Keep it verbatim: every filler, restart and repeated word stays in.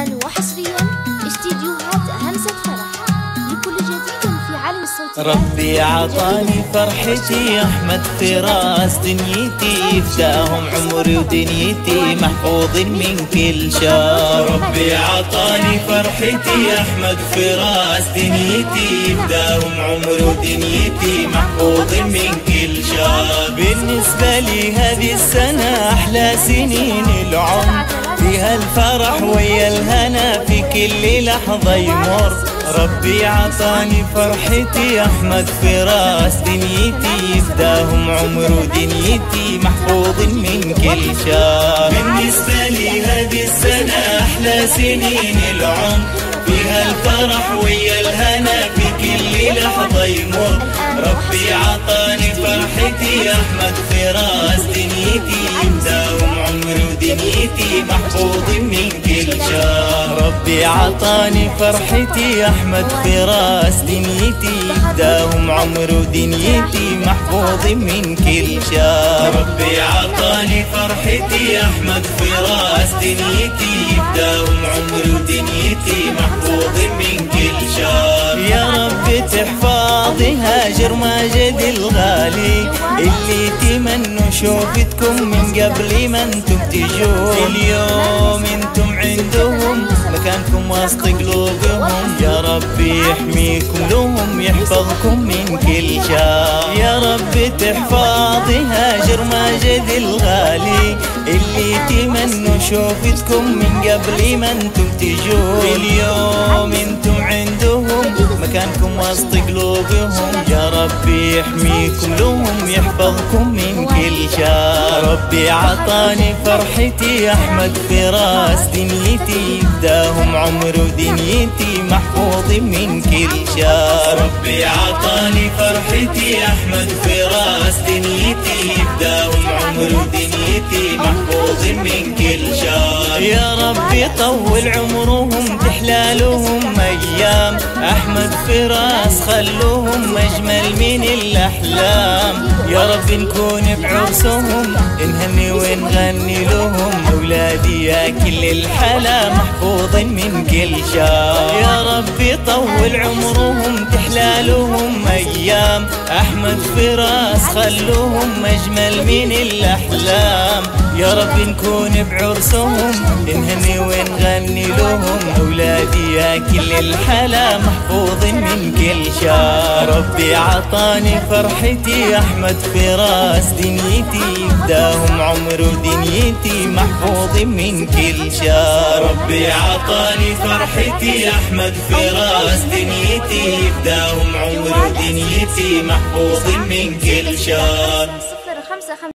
الآن وحصريا استديوهات همسة فرح لكل جديد في عالم الصوت. ربي عطاني فرحتي أحمد فراس دنيتي، فداهم عمري ودنيتي محفوظ من كل شر. ربي عطاني فرحتي أحمد فراس دنيتي، فداهم عمري ودنيتي محفوظ من كل شر. بالنسبة لي هذه السنة أحلى سنين العمر، فيها الفرح ويا الهنا في كل لحظة يمر. ربي عطاني فرحتي أحمد فراس دنيتي، فداهم عمر ودنيتي محفوظ من كل شر. بالنسبة لي هذه السنة أحلى سنين العمر، فيها الفرح ويا الهنا في كل لحظة يمر. ربي عطاني فرحتي أحمد فراس دنيتي، فداهم عمر ودنيتي محفوظ من كل شر. ربي عطاني فرحتي أحمد فراس دنيتي، فداهم عمر ودنيتي محفوظ من كل شر. ربي عطاني فرحتي أحمد فراس دنيتي، فداهم عمر ودنيتي محفوظ من كل شر. يا رب تحفظي هاجر ماجد الغالي، اللي تمنوا شوفتكم من قبل ما انتم تجون. اليوم انتم عندهم مكانكم وسط قلوبهم، يا ربي يحميكم لهم يحفظكم من كل شر. يا رب تحفظي هاجر ماجد الغالي، اللي تمنوا شوفتكم من قبل ما انتم تجون. اليوم انتم عندهم مكانكم وسط قلوبهم، يا ربي يحميكم لهم يحفظكم من كل شر. ربي عطاني فرحتي أحمد فراس دنيتي، فداهم عمر ودنيتي محفوظ من كل شر. ربي عطاني فرحتي أحمد فراس دنيتي، فداهم عمر ودنيتي محفوظ من كل شر. يا ربي طول عمرهم تحلالهم أيام، أحمد فراس خلوهم أجمل من الأحلام. يا رب نكون بعرسهم نهني ونغني لهم، أولادي يا كل الحلا محفوظ من كل شر. يا ربي طول عمرهم تحلالهم أيام، أحمد فراس خلوهم أجمل من الأحلام. يا رب نكون بعرسهم نهني ونغني لهم، أولادي يا كل الحلا محفوظ من كل شر. ربي عطاني فرحتي أحمد فراس دنيتي، فداهم عمر ودنيتي محفوظ من كل شر. ربي عطاني فرحتي أحمد فراس دنيتي، فداهم عمر ودنيتي محفوظ من كل شر.